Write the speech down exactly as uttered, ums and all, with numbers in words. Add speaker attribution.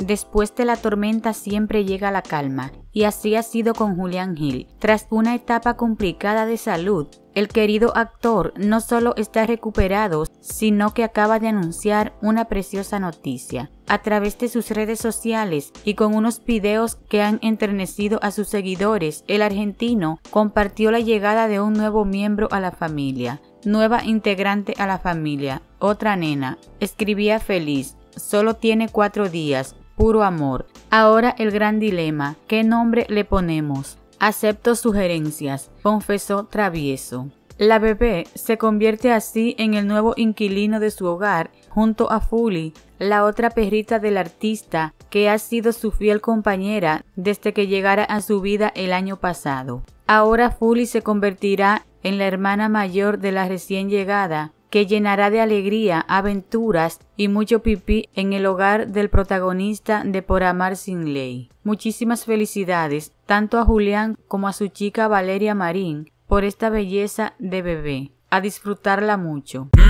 Speaker 1: Después de la tormenta siempre llega la calma, y así ha sido con Julián Gil. Tras una etapa complicada de salud, el querido actor no solo está recuperado, sino que acaba de anunciar una preciosa noticia. A través de sus redes sociales y con unos videos que han enternecido a sus seguidores, el argentino compartió la llegada de un nuevo miembro a la familia. Nueva integrante a la familia, otra nena. Escribía feliz, solo tiene cuatro días, puro amor. Ahora el gran dilema, ¿qué nombre le ponemos? Acepto sugerencias, confesó Travieso. La bebé se convierte así en el nuevo inquilino de su hogar, junto a Fully, la otra perrita del artista que ha sido su fiel compañera desde que llegara a su vida el año pasado. Ahora Fully se convertirá en la hermana mayor de la recién llegada, que llenará de alegría, aventuras y mucho pipí en el hogar del protagonista de Por Amar Sin Ley. Muchísimas felicidades tanto a Julián como a su chica Valeria Marín por esta belleza de bebé. A disfrutarla mucho.